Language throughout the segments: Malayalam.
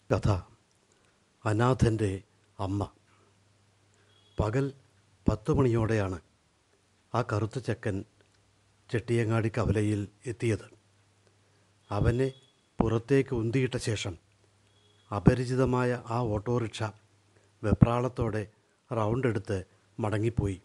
കഥ അനാഥൻ്റെ അമ്മ. പകൽ 10 മണിയോടെയാണ് ആ കറുത്ത ചെക്കൻ ചെട്ടിയങ്ങാടി കവലയിൽ എത്തിയത്. അവനെ പുറത്തേക്ക് ഉന്തിയിട്ട ശേഷം അപരിചിതമായ ആ ഓട്ടോറിക്ഷ വെപ്രാളത്തോടെ റൗണ്ടെടുത്ത് മടങ്ങിപ്പോയി.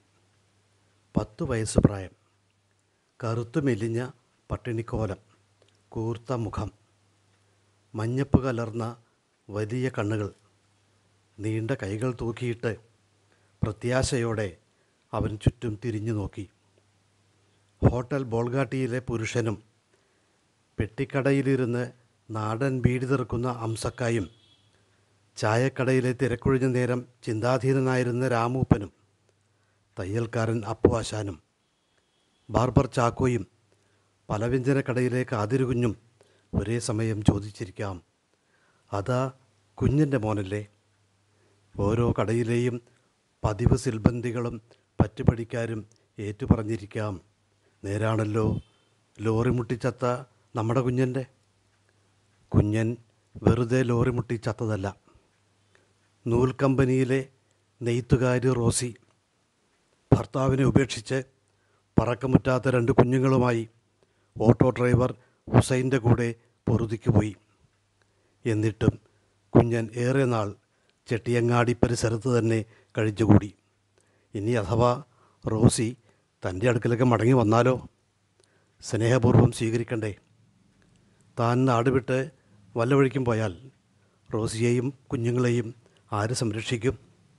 10 വയസ്സ് പ്രായം, കറുത്തു മെലിഞ്ഞ പട്ടിണിക്കോലം, കൂർത്ത മുഖം, മഞ്ഞപ്പ് കലർന്ന വലിയ കണ്ണുകൾ, നീണ്ട കൈകൾ തൂക്കിയിട്ട് പ്രത്യാശയോടെ അവൻ ചുറ്റും തിരിഞ്ഞു നോക്കി. ഹോട്ടൽ ബോൾഗാട്ടിയിലെ പുരുഷനും പെട്ടിക്കടയിലിരുന്ന് നാടൻ ബീഡി തെറുക്കുന്ന അംസക്കായും ചായക്കടയിലെ തിരക്കൊഴിഞ്ഞ നേരം ചിന്താധീനനായിരുന്ന രാമൂപ്പനും തയ്യൽക്കാരൻ അപ്പുവാശാനും ബാർബർ ചാക്കോയും പലവ്യഞ്ജനക്കടയിലെ കാതിരുകുഞ്ഞും ഒരേ സമയം ചോദിച്ചിരിക്കാം, അതാ കുഞ്ഞിൻ്റെ മോനല്ലേ? ഓരോ കടയിലെയും പതിവ് സിൽബന്തികളും പറ്റുപടിക്കാരും ഏറ്റുപറഞ്ഞിരിക്കാം, നേരാണല്ലോ, ലോറി മുട്ടിച്ചത്ത നമ്മുടെ കുഞ്ഞൻ്റെ. കുഞ്ഞൻ വെറുതെ ലോറി മുട്ടിച്ചത്തതല്ല. നൂൽ കമ്പനിയിലെ നെയ്ത്തുകാരി റോസി ഭർത്താവിനെ ഉപേക്ഷിച്ച് പറക്കമുറ്റാത്ത 2 കുഞ്ഞുങ്ങളുമായി ഓട്ടോ ഡ്രൈവർ ഹുസൈൻ്റെ കൂടെ പൊറുതിക്ക് പോയി. എന്നിട്ടും കുഞ്ഞൻ ഏറെ നാൾ ചെട്ടിയങ്ങാടി പരിസരത്ത് തന്നെ കഴിച്ചുകൂടി. ഇനി അഥവാ റോസി തൻ്റെ അടുക്കലേക്ക് മടങ്ങി വന്നാലോ? സ്നേഹപൂർവ്വം സ്വീകരിക്കണ്ടേ? താൻ നാടുവിട്ട് വല്ല വഴിക്കും പോയാൽ റോസിയെയും കുഞ്ഞുങ്ങളെയും ആര് സംരക്ഷിക്കും?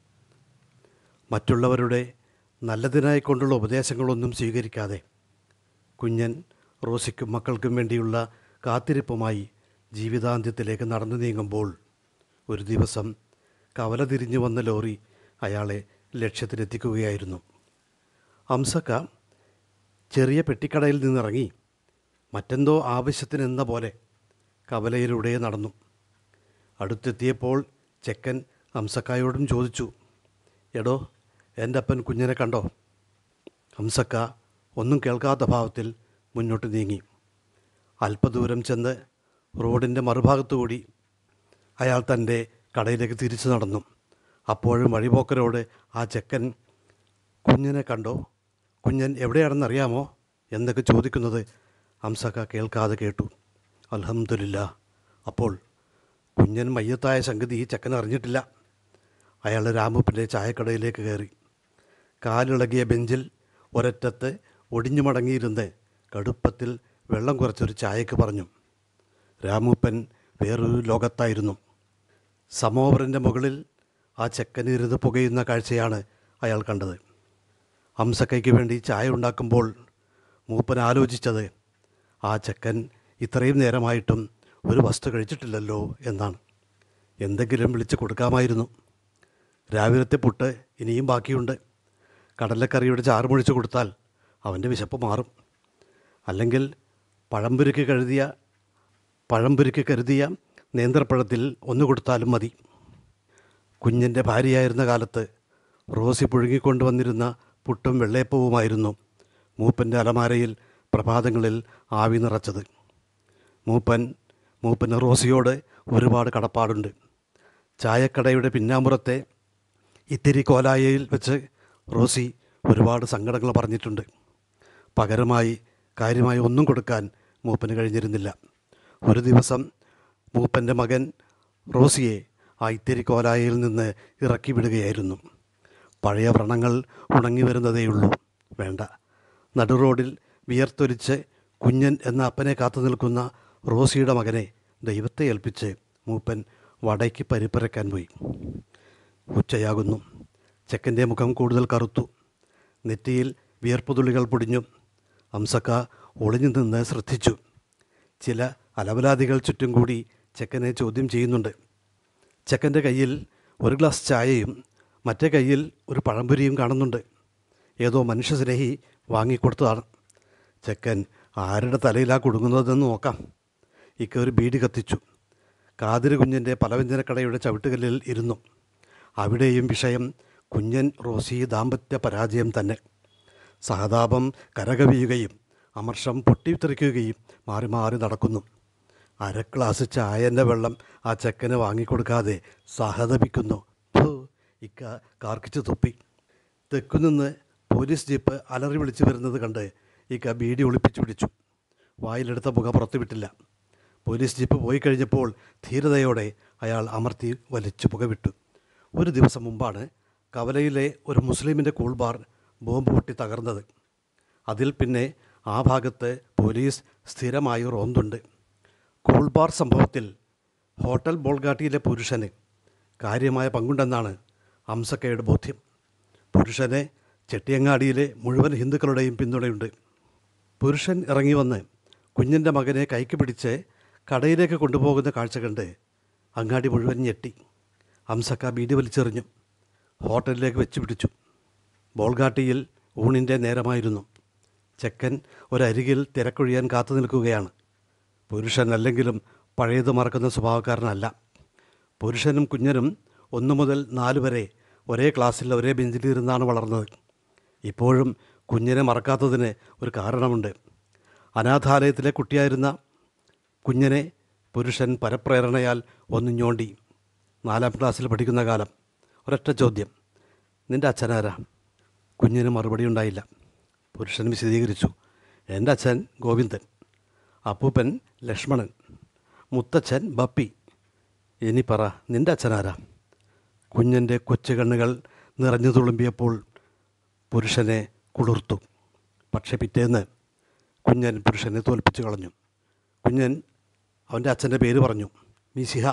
മറ്റുള്ളവരുടെ നല്ലതിനായിക്കൊണ്ടുള്ള ഉപദേശങ്ങളൊന്നും സ്വീകരിക്കാതെ കുഞ്ഞൻ റോസിക്കും മക്കൾക്കും വേണ്ടിയുള്ള കാത്തിരിപ്പുമായി ജീവിതാന്ത്യത്തിലേക്ക് നടന്നു നീങ്ങുമ്പോൾ ഒരു ദിവസം കവല തിരിഞ്ഞു വന്ന ലോറി അയാളെ ലക്ഷ്യത്തിലെത്തിക്കുകയായിരുന്നു. അംസക്ക ചെറിയ പെട്ടിക്കടയിൽ നിന്നിറങ്ങി മറ്റെന്തോ ആവശ്യത്തിനെന്ന പോലെ കവലയിലൂടെ നടന്നു. അടുത്തെത്തിയപ്പോൾ ചെക്കൻ അംസക്കായോടും ചോദിച്ചു, എടോ, എൻ്റെ അപ്പൻ കുഞ്ഞിനെ കണ്ടോ? അംസക്ക ഒന്നും കേൾക്കാത്ത ഭാവത്തിൽ മുന്നോട്ട് നീങ്ങി. അല്പദൂരം ചെന്ന് റോഡിൻ്റെ മറുഭാഗത്തുകൂടി അയാൾ തൻ്റെ കടയിലേക്ക് തിരിച്ചു നടന്നു. അപ്പോഴും വഴിപോക്കരോട് ആ ചെക്കൻ കുഞ്ഞിനെ കണ്ടോ, കുഞ്ഞൻ എവിടെയാണെന്നറിയാമോ എന്നൊക്കെ ചോദിക്കുന്നത് അംസക്ക കേൾക്കാതെ കേട്ടു. അൽഹംദുലില്ലാ, അപ്പോൾ കുഞ്ഞൻ മയ്യത്തായ സംഗതി ഈ ചെക്കൻ അറിഞ്ഞിട്ടില്ല. അയാൾ രാമൂപ്പിൻ്റെ ചായക്കടയിലേക്ക് കയറി. കാലിളകിയ ബെഞ്ചിൽ ഒരറ്റത്ത് ഒടിഞ്ഞു മടങ്ങിയിരുന്ന് കടുപ്പത്തിൽ വെള്ളം കുറച്ചൊരു ചായക്ക് പറഞ്ഞു. രാമൂപ്പൻ വേറൊരു ലോകത്തായിരുന്നു. സമോവറിൻ്റെ മുകളിൽ ആ ചെക്കൻ ഇരുന്ന് പുകയുന്ന കാഴ്ചയാണ് അയാൾ കണ്ടത്. അംസക്കയ്ക്ക് വേണ്ടി ചായ ഉണ്ടാക്കുമ്പോൾ മൂപ്പൻ ആലോചിച്ചത്, ആ ചെക്കൻ ഇത്രയും നേരമായിട്ടും ഒരു വസ്തു കഴിച്ചിട്ടില്ലല്ലോ എന്നാണ്. എന്തെങ്കിലും വിളിച്ച് കൊടുക്കാമായിരുന്നു. രാവിലത്തെ പുട്ട് ഇനിയും ബാക്കിയുണ്ട്. കടലക്കറിയുടെ ചാറ് മുഴിച്ച് കൊടുത്താൽ അവൻ്റെ വിശപ്പ് മാറും. അല്ലെങ്കിൽ പഴംപുരുക്ക് കരുതിയ നേന്ത്രപ്പഴത്തിൽ ഒന്ന് കൊടുത്താലും മതി. കുഞ്ഞിൻ്റെ ഭാര്യയായിരുന്ന കാലത്ത് റോസി പുഴുങ്ങിക്കൊണ്ടുവന്നിരുന്ന പുട്ടും വെള്ളയപ്പവുമായിരുന്നു മൂപ്പൻ്റെ അലമാരയിൽ പ്രഭാതങ്ങളിൽ ആവി നിറച്ചത്. മൂപ്പന് റോസിയോട് ഒരുപാട് കടപ്പാടുണ്ട്. ചായക്കടയുടെ പിന്നാമ്പുറത്തെ ഇത്തിരി കോലായയിൽ വെച്ച് റോസി ഒരുപാട് സങ്കടങ്ങൾ പറഞ്ഞിട്ടുണ്ട്. പകരമായി കാര്യമായി ഒന്നും കൊടുക്കാൻ മൂപ്പന് കഴിഞ്ഞിരുന്നില്ല. ഒരു ദിവസം മൂപ്പൻ്റെ മകൻ റോസിയെ ആ ഇത്തിരി കോലായയിൽ നിന്ന് ഇറക്കി വിടുകയായിരുന്നു. പഴയ വ്രണങ്ങൾ ഉണങ്ങി വരുന്നതേയുള്ളൂ. വേണ്ട, നടുറോഡിൽ വിയർത്തൊലിച്ച് കുഞ്ഞൻ എന്ന അപ്പനെ കാത്തു നിൽക്കുന്ന റോസിയുടെ മകനെ ദൈവത്തെ ഏൽപ്പിച്ച് മൂപ്പൻ വടയ്ക്ക് പരിപ്പരക്കാൻ പോയി. ഉച്ചയാകുന്നു. ചെക്കൻ്റെ മുഖം കൂടുതൽ കറുത്തു. നെറ്റിയിൽ വിയർപ്പുതുള്ളികൾ പൊടിഞ്ഞു. അംസക്ക ഒളിഞ്ഞു നിന്ന് ശ്രദ്ധിച്ചു. ചില അലവലാദികൾ ചുറ്റും കൂടി ചെക്കനെ ചോദ്യം ചെയ്യുന്നുണ്ട്. ചെക്കൻ്റെ കയ്യിൽ ഒരു ഗ്ലാസ് ചായയും മറ്റേ കയ്യിൽ ഒരു പഴംപൊരിയും കാണുന്നുണ്ട്. ഏതോ മനുഷ്യസ്നേഹി വാങ്ങിക്കൊടുത്തതാണ്. ചെക്കൻ ആരുടെ തലയിലാണ് കുടുങ്ങുന്നതെന്ന് നോക്കാം. ഒരു ബീഡി കത്തിച്ചു. കാതിര് കുഞ്ഞിൻ്റെ പലവ്യഞ്ജനക്കടയുടെ ചവിട്ടുകല്ലിൽ ഇരുന്നു. അവിടെയും വിഷയം കുഞ്ഞൻ റോസി ദാമ്പത്യ പരാജയം തന്നെ. സഹതാപം കരകവിയുകയും അമർഷം പൊട്ടിത്തെറിക്കുകയും മാറി മാറി നടക്കുന്നു. അര ഗ്ലാസ് ചായൻ്റെ വെള്ളം ആ ചെക്കന് വാങ്ങിക്കൊടുക്കാതെ സഹതപിക്കുന്നു. ഫു, ഇക്ക കാർക്കിച്ച് തുപ്പി. തെക്കുനിന്ന് പോലീസ് ജീപ്പ് അലറി വിളിച്ചു വരുന്നത് കണ്ട് ഇക്ക ബീഡി ഒളിപ്പിച്ചു പിടിച്ചു. വായിലെടുത്ത പുക പുറത്തു വിട്ടില്ല. പോലീസ് ജീപ്പ് പോയി കഴിഞ്ഞപ്പോൾ ധീരതയോടെ അയാൾ അമർത്തി വലിച്ചു പുകവിട്ടു. ഒരു ദിവസം മുമ്പാണ് കവലയിലെ ഒരു മുസ്ലിമിൻ്റെ കൂൾബാർ ബോംബ് പൊട്ടി തകർന്നത്. അതിൽ പിന്നെ ആ ഭാഗത്ത് പോലീസ് സ്ഥിരമായി റോന്തുണ്ട്. കൂൾബാർ സംഭവത്തിൽ ഹോട്ടൽ ബോൾഗാട്ടിയിലെ പുരുഷന് കാര്യമായ പങ്കുണ്ടെന്നാണ് അംസക്കയുടെ ബോധ്യം. പുരുഷന് ചെട്ടിയങ്ങാടിയിലെ മുഴുവൻ ഹിന്ദുക്കളുടെയും പിന്തുണയുണ്ട്. പുരുഷൻ ഇറങ്ങി വന്ന് കുഞ്ഞിൻ്റെ മകനെ കൈക്ക് പിടിച്ച് കടയിലേക്ക് കൊണ്ടുപോകുന്ന കാഴ്ച കണ്ട് അങ്ങാടി മുഴുവൻ ഞെട്ടി. അംസക്ക ബീഡി വലിച്ചെറിഞ്ഞു. ഹോട്ടലിലേക്ക് വെച്ച് പിടിച്ചു. ബോൾഗാട്ടിയിൽ ഊണിൻ്റെ നേരമായിരുന്നു. ചെക്കൻ ഒരരികിൽ തിരക്കൊഴിയാൻ കാത്തു നിൽക്കുകയാണ്. പുരുഷൻ അല്ലെങ്കിലും പഴയത് മറക്കുന്ന സ്വഭാവക്കാരനല്ല. പുരുഷനും കുഞ്ഞനും 1 മുതൽ 4 വരെ ഒരേ ക്ലാസ്സിൽ ഒരേ ബെഞ്ചിലിരുന്നാണ് വളർന്നത്. ഇപ്പോഴും കുഞ്ഞിനെ മറക്കാത്തതിന് ഒരു കാരണമുണ്ട്. അനാഥാലയത്തിലെ കുട്ടിയായിരുന്ന കുഞ്ഞിനെ പുരുഷൻ പരപ്രേരണയാൽ ഒന്ന് ഞോണ്ടി. 4ാം ക്ലാസ്സിൽ പഠിക്കുന്ന കാലം. ഒരൊറ്റ ചോദ്യം: നിൻ്റെ അച്ഛനാരാ? കുഞ്ഞിന് മറുപടി ഉണ്ടായില്ല. പുരുഷൻ വിശദീകരിച്ചു: എൻ്റെ അച്ഛൻ ഗോവിന്ദൻ, അപ്പൂപ്പൻ ലക്ഷ്മണൻ, മുത്തച്ഛൻ ബപ്പി. ഇനി പറ, നിൻ്റെ അച്ഛനാരാ? കുഞ്ഞിൻ്റെ കൊച്ചു കണ്ണുകൾ നിറഞ്ഞു തുളുമ്പിയപ്പോൾ പുരുഷനെ കുളിർത്തു. പക്ഷെ പിറ്റേന്ന് കുഞ്ഞൻ പുരുഷനെ തോൽപ്പിച്ചു കളഞ്ഞു. കുഞ്ഞൻ അവൻ്റെ അച്ഛൻ്റെ പേര് പറഞ്ഞു: മിശിഹ,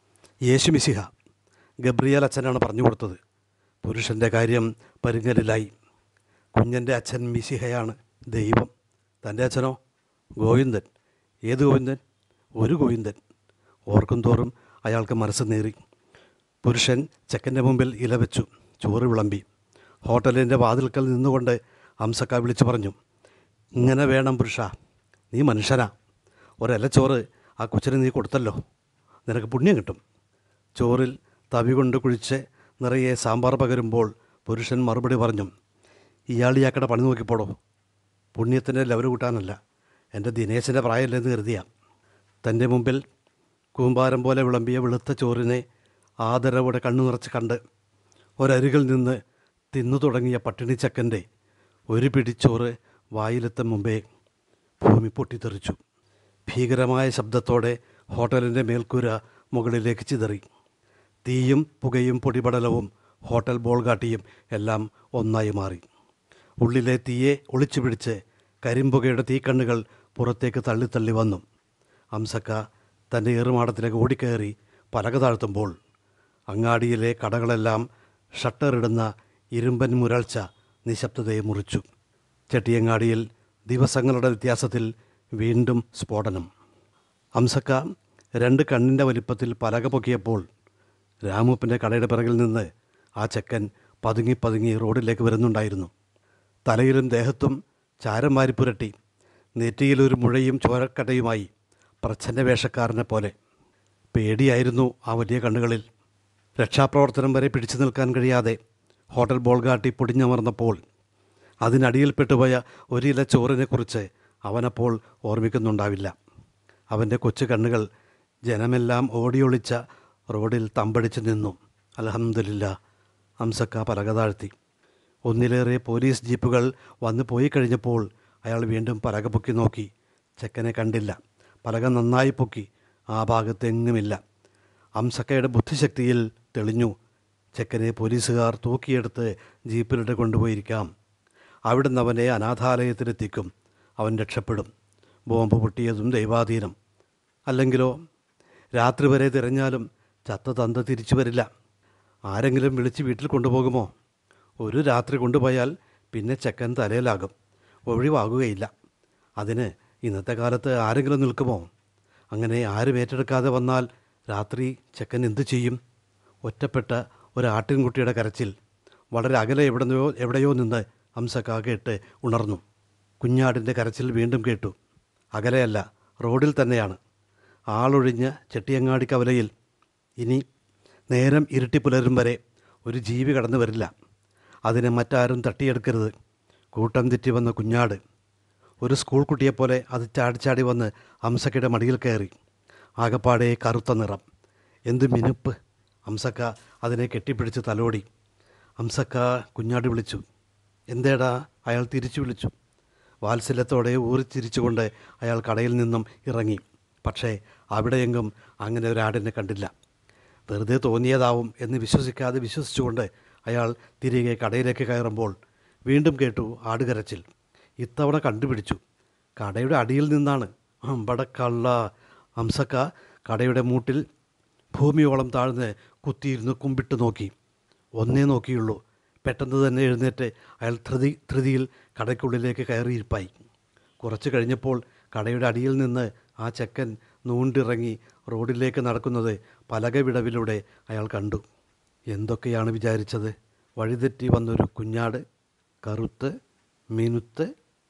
യേശു മിശിഹ. ഗബ്രിയേൽ അച്ഛനാണ് പറഞ്ഞു കൊടുത്തത്. പുരുഷൻ്റെ കാര്യം പരുങ്ങലിലായി. കുഞ്ഞൻ്റെ അച്ഛൻ മിശിഹയാണ്, ദൈവം. തൻ്റെ അച്ഛനോ? ഗോവിന്ദൻ. ഏത് ഗോവിന്ദൻ? ഒരു ഗോവിന്ദൻ. ഓർക്കും തോറും അയാൾക്ക് മനസ്സ് നേറി. പുരുഷൻ ചെക്കൻ്റെ മുമ്പിൽ ഇല വെച്ചു. ചോറ് വിളമ്പി. ഹോട്ടലിൻ്റെ വാതിൽക്കൽ നിന്നുകൊണ്ട് അംസക്ക വിളിച്ചു പറഞ്ഞു: ഇങ്ങനെ വേണം പുരുഷ, നീ മനുഷ്യനാ. ഒരിലച്ചോറ് ആ കൊച്ചിന് നീ കൊടുത്തല്ലോ, നിനക്ക് പുണ്യം കിട്ടും. ചോറിൽ തവി കൊണ്ട് കുഴിച്ച് നിറയെ സാമ്പാർ പകരുമ്പോൾ പുരുഷൻ മറുപടി പറഞ്ഞു: ഇയാളിയാക്കടെ പണി നോക്കിപ്പോടോ. പുണ്യത്തിൻ്റെ ലെവൽ കൂട്ടാനല്ല, എൻ്റെ ദിനേശൻ്റെ പ്രായമല്ലെന്ന് കരുതിയാ. തൻ്റെ മുമ്പിൽ കൂമ്പാരം പോലെ വിളമ്പിയ വെളുത്ത ചോറിനെ ആദരവോടെ കണ്ണു നിറച്ച് കണ്ട് ഒരരികിൽ നിന്ന് തിന്നു തുടങ്ങിയ പട്ടിണിച്ചക്കൻ്റെ ഒരു പിടിച്ചോറ് വായിലെത്തും മുമ്പേ ഭൂമി പൊട്ടിത്തെറിച്ചു. ഭീകരമായ ശബ്ദത്തോടെ ഹോട്ടലിൻ്റെ മേൽക്കൂര മുകളിലേക്ക് ചിതറി. തീയും പുകയും പൊടിപടലവും ഹോട്ടൽ ബോൾഗാട്ടിയും എല്ലാം ഒന്നായി മാറി. ഉള്ളിലെ തീയെ ഒളിച്ചു പിടിച്ച് കരിമ്പുകയുടെ തീക്കണ്ണുകൾ പുറത്തേക്ക് തള്ളിത്തള്ളി വന്നു. അംസക്ക തൻ്റെ ഏറുമാടത്തിലേക്ക് ഓടിക്കയറി പലക താഴ്ത്തുമ്പോൾ അങ്ങാടിയിലെ കടകളെല്ലാം ഷട്ടറിടുന്ന ഇരുമ്പൻ മുരൾച്ച നിശബ്ദതയെ മുറിച്ചു. ചെട്ടിയങ്ങാടിയിൽ ദിവസങ്ങളുടെ വ്യത്യാസത്തിൽ വീണ്ടും സ്ഫോടനം. അംസക്ക 2 കണ്ണിൻ്റെ വലിപ്പത്തിൽ പലക പൊക്കിയപ്പോൾ രാമൂപ്പൻ്റെ കടയുടെ പിറകിൽ നിന്ന് ആ ചെക്കൻ പതുങ്ങി പതുങ്ങി റോഡിലേക്ക് വരുന്നുണ്ടായിരുന്നു. തലയിലും ദേഹത്തും ചാരം വാരിപ്പുരട്ടി, നെറ്റിയിലൊരു മുഴയും ചോരക്കട്ടയുമായി പ്രച്ഛന്ന വേഷക്കാരനെ പോലെ. പേടിയായിരുന്നു ആ വലിയ കണ്ണുകളിൽ. രക്ഷാപ്രവർത്തനം വരെ പിടിച്ചു നിൽക്കാൻ കഴിയാതെ ഹോട്ടൽ ബോൾഗാട്ടി പൊടിഞ്ഞമർന്നപ്പോൾ അതിനടിയിൽപ്പെട്ടുപോയ ഒരില ചോറിനെക്കുറിച്ച് അവനപ്പോൾ ഓർമ്മിക്കുന്നുണ്ടാവില്ല. അവൻ്റെ കൊച്ചു കണ്ണുകൾ ജനമെല്ലാം ഓടിയൊളിച്ച റോഡിൽ തമ്പടിച്ചു നിന്നു. അൽഹംദുലില്ലാ, അംസക്ക പലക താഴ്ത്തി. 1 പോലീസ് ജീപ്പുകൾ വന്നു പോയി കഴിഞ്ഞപ്പോൾ അയാൾ വീണ്ടും പലക പൊക്കി നോക്കി. ചെക്കനെ കണ്ടില്ല. പലക നന്നായി പൊക്കി. ആ ഭാഗത്തെങ്ങുമില്ല. അംസക്കയുടെ ബുദ്ധിശക്തിയിൽ തെളിഞ്ഞു: ചെക്കനെ പോലീസുകാർ തൂക്കിയെടുത്ത് ജീപ്പിലിട്ട് കൊണ്ടുപോയിരിക്കാം. അവിടുന്ന് അവനെ അനാഥാലയത്തിലെത്തിക്കും. അവൻ രക്ഷപ്പെടും. ബോംബ് പൊട്ടിയതും ദൈവാധീനം. അല്ലെങ്കിലോ രാത്രി വരെ തിരഞ്ഞാലും ചത്ത തന്ത തിരിച്ചു വരില്ല. ആരെങ്കിലും വിളിച്ച് വീട്ടിൽ കൊണ്ടുപോകുമോ? ഒരു രാത്രി കൊണ്ടുപോയാൽ പിന്നെ ചെക്കൻ തലയിലാകും, ഒഴിവാകുകയില്ല. അതിന് ഇന്നത്തെ കാലത്ത് ആരെങ്കിലും നിൽക്കുമോ? അങ്ങനെ ആരും ഏറ്റെടുക്കാതെ വന്നാൽ രാത്രി ചെക്കൻ എന്തു ചെയ്യും? ഒറ്റപ്പെട്ട ഒരു ആട്ടിൻകുട്ടിയുടെ കരച്ചിൽ വളരെ അകലെ എവിടെയോ നിന്ന് അംസക്ക കേട്ട് ഉണർന്നു. കുഞ്ഞാടിൻ്റെ കരച്ചിൽ വീണ്ടും കേട്ടു. അകലെയല്ല, റോഡിൽ തന്നെയാണ്. ആളൊഴിഞ്ഞ ചെട്ടിയങ്ങാടി കവലയിൽ ഇനി നേരം ഇരുട്ടി പുലരും വരെ ഒരു ജീവി കടന്നു വരില്ല. അതിനെ മറ്റാരും തട്ടിയെടുക്കരുത്. കൂട്ടം തെറ്റി വന്ന കുഞ്ഞാട് ഒരു സ്കൂൾ കുട്ടിയെപ്പോലെ അത് ചാടി ചാടി വന്ന് അംസക്കയുടെ മടിയിൽ കയറി. ആകപ്പാടെ കറുത്ത നിറം. എന്ത് മിനുപ്പ്! ഹംസക്ക അതിനെ കെട്ടിപ്പിടിച്ച് തലോടി. ഹംസക്ക കുഞ്ഞാടി വിളിച്ചു. എന്തേടാ? അയാൾ തിരിച്ചു വിളിച്ചു. വാത്സല്യത്തോടെ ഊറിച്ചിരിച്ചുകൊണ്ട് അയാൾ കടയിൽ നിന്നും ഇറങ്ങി. പക്ഷേ അവിടെയെങ്കും അങ്ങനെ ഒരാടിനെ കണ്ടില്ല. വെറുതെ തോന്നിയതാവും എന്ന് വിശ്വസിച്ചുകൊണ്ട് അയാൾ തിരികെ കടയിലേക്ക് കയറുമ്പോൾ വീണ്ടും കേട്ടു ആടുകരച്ചിൽ. ഇത്തവണ കണ്ടുപിടിച്ചു. കടയുടെ അടിയിൽ നിന്നാണ്. അമ്പടക്കള്ള! ഹംസക്ക കടയുടെ മൂട്ടിൽ ഭൂമിയോളം താഴ്ന്ന് കുത്തിയിരുന്ന് കുമ്പിട്ട് നോക്കി. ഒന്നേ നോക്കിയുള്ളൂ. പെട്ടെന്ന് തന്നെ എഴുന്നേറ്റ് അയാൾ ധൃതിയിൽ കടയ്ക്കുള്ളിലേക്ക് കയറിയിരിപ്പായി. കുറച്ച് കഴിഞ്ഞപ്പോൾ കടയുടെ അടിയിൽ നിന്ന് ആ ചെക്കൻ നൂണ്ടിറങ്ങി റോഡിലേക്ക് നടക്കുന്നത് പലകവിടവിലൂടെ അയാൾ കണ്ടു. എന്തൊക്കെയാണ് വിചാരിച്ചത്? വഴിതെറ്റി വന്നൊരു കുഞ്ഞാട്, കറുത്ത് മിനുത്ത്,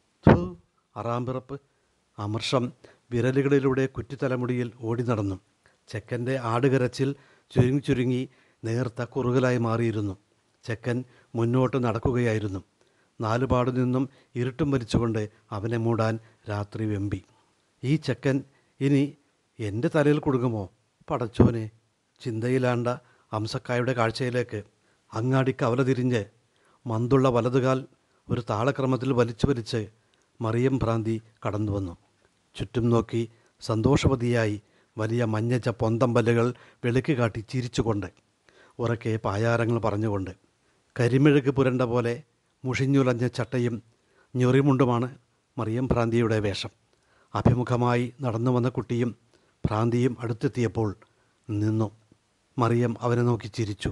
അറാമ്പിറപ്പ്. അമർഷം വിരലുകളിലൂടെ കുറ്റിത്തലമുടിയിൽ ഓടി നടന്നു. ചെക്കൻ്റെ ആടുകരച്ചിൽ ചുരുങ്ങി നേർത്ത കുറുകലായി മാറിയിരുന്നു. ചെക്കൻ മുന്നോട്ട് നടക്കുകയായിരുന്നു. നാലുപാടു നിന്നും ഇരുട്ടും വലിച്ചുകൊണ്ട് അവനെ മൂടാൻ രാത്രി വെമ്പി. ഈ ചെക്കൻ ഇനി എൻ്റെ തലയിൽ കുടുങ്ങുമോ? പടച്ചോനെ! ചിന്തയിലാണ്ട ഹംസക്കായുടെ കാഴ്ചയിലേക്ക് അങ്ങാടി കവല തിരിഞ്ഞ് മന്തുള്ള വലതുകാൽ ഒരു താളക്രമത്തിൽ വലിച്ച് മറിയം ഭ്രാന്തി കടന്നു വന്നു. ചുറ്റും നോക്കി സന്തോഷവതിയായി വലിയ മഞ്ഞച്ച പൊന്തമ്പല്ലുകൾ വെളുക്ക് കാട്ടി ചിരിച്ചുകൊണ്ട്, ഉറക്കെ പായാരങ്ങൾ പറഞ്ഞുകൊണ്ട്. കരിമെഴുക്ക് പുരണ്ട പോലെ മുഷിഞ്ഞുലഞ്ഞ ചട്ടയും ഞൊറിമുണ്ടുമാണ് മറിയം ഭ്രാന്തിയുടെ വേഷം. അഭിമുഖമായി നടന്നു വന്ന കുട്ടിയും ഭ്രാന്തിയും അടുത്തെത്തിയപ്പോൾ നിന്നു. മറിയം അവനെ നോക്കി ചിരിച്ചു.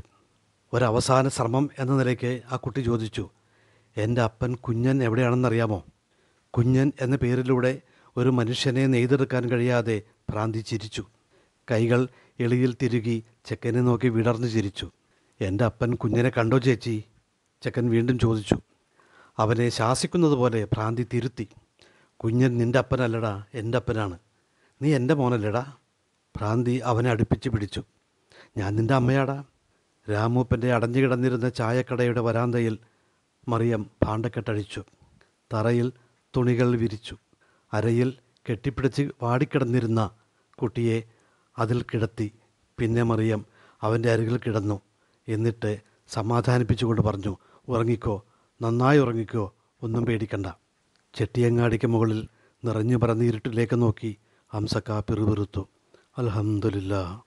ഒരവസാന ശ്രമം എന്ന നിലയ്ക്ക് ആ കുട്ടി ചോദിച്ചു, എൻ്റെ അപ്പൻ കുഞ്ഞൻ എവിടെയാണെന്നറിയാമോ? കുഞ്ഞൻ എന്ന പേരിലൂടെ ഒരു മനുഷ്യനെ നെയ്തെടുക്കാൻ കഴിയാതെ ഭ്രാന്തി ചിരിച്ചു. കൈകൾ എളിയിൽ തിരുകി ചെക്കനെ നോക്കി വിടർന്നു ചിരിച്ചു. എൻ്റെ അപ്പൻ കുഞ്ഞിനെ കണ്ടോ ചേച്ചി? ചെക്കൻ വീണ്ടും ചോദിച്ചു. അവനെ ശാസിക്കുന്നത് പോലെ ഭ്രാന്തി തിരുത്തി. കുഞ്ഞൻ നിൻ്റെ അപ്പനല്ലടാ, എൻ്റെ അപ്പനാണ്. നീ എൻ്റെ മോനല്ലടാ. ഭ്രാന്തി അവനെ അടുപ്പിച്ച് പിടിച്ചു. ഞാൻ നിൻ്റെ അമ്മയാടാ. രാമൂപ്പൻ്റെ അടഞ്ഞു കിടന്നിരുന്ന ചായക്കടയുടെ വരാന്തയിൽ മറിയം ഭാണ്ഡക്കെട്ടഴിച്ചു. തറയിൽ തുണികൾ വിരിച്ചു. അരയിൽ കെട്ടിപ്പിടിച്ച് വാടിക്കിടന്നിരുന്ന കുട്ടിയെ അതിൽ കിടത്തി. പിന്നെ മറിയം അവൻ്റെ അരികിൽ കിടന്നു. എന്നിട്ട് സമാധാനിപ്പിച്ചുകൊണ്ട് പറഞ്ഞു, ഉറങ്ങിക്കോ, നന്നായി ഉറങ്ങിക്കോ, ഒന്നും പേടിക്കണ്ട. ചെട്ടിയങ്ങാടിക്ക് മുകളിൽ നിറഞ്ഞു പറന്ന് ഇരുട്ടിലേക്ക് നോക്കി ഹംസക്ക പിറുപിറുത്തു. അൽഹംദുലില്ലാ.